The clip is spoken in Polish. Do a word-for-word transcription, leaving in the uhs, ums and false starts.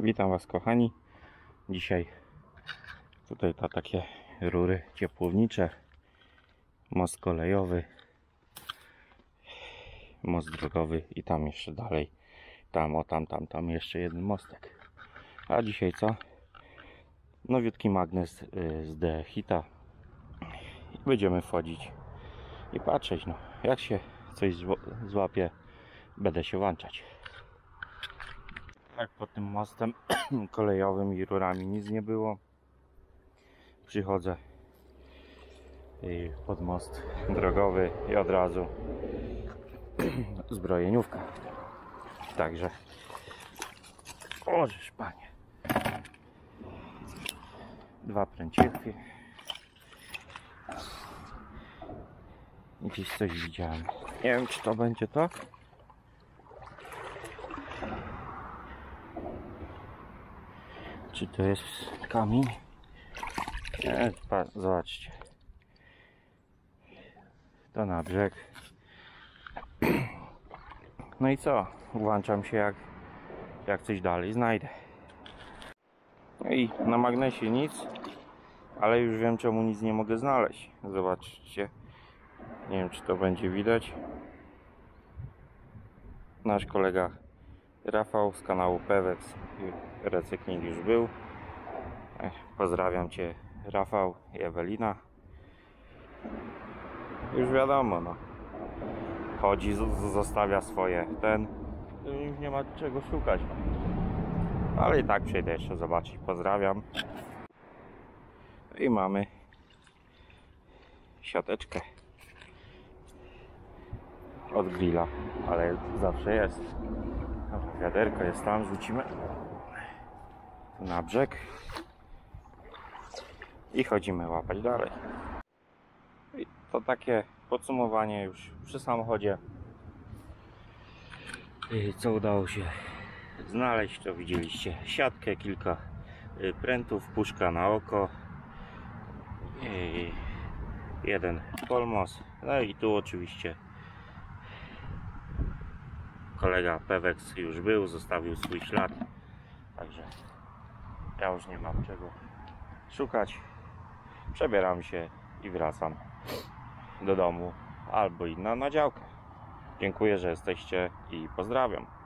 Witam Was, kochani. Dzisiaj tutaj to takie rury ciepłownicze, most kolejowy, most drogowy i tam jeszcze dalej, tam o tam, tam, tam jeszcze jeden mostek. A dzisiaj co? Nowiutki magnes z D Hita. Będziemy wchodzić i patrzeć, no jak się coś złapie, będę się włączać. Tak, pod tym mostem kolejowym i rurami nic nie było. Przychodzę pod most drogowy i od razu zbrojeniówka. Także ożeż panie, dwa pręciki. Gdzieś coś widziałem. Nie wiem, czy to będzie to. Czy to jest kamień? Nie, zobaczcie. To na brzeg. No i co? Włączam się jak, jak coś dalej znajdę. No i na magnesie nic, ale już wiem, czemu nic nie mogę znaleźć. Zobaczcie. Nie wiem, czy to będzie widać. Nasz kolega Rafał z kanału Pewex Recykling już był. Pozdrawiam Cię, Rafał i Ewelina. Już wiadomo, no. Chodzi, zostawia swoje ten. Już nie ma czego szukać. Ale i tak przyjdę jeszcze zobaczyć. Pozdrawiam. I mamy siateczkę od grilla, ale zawsze jest. Dobra, wiaderko jest tam, rzucimy tu na brzeg i chodzimy łapać dalej. I to takie podsumowanie już przy samochodzie. I co udało się znaleźć, to widzieliście siatkę, kilka prętów, puszka na oko, i jeden polmos, no i tu oczywiście kolega Pewex już był, zostawił swój ślad, także ja już nie mam czego szukać. Przebieram się i wracam do domu albo i na, na działkę. Dziękuję, że jesteście i pozdrawiam.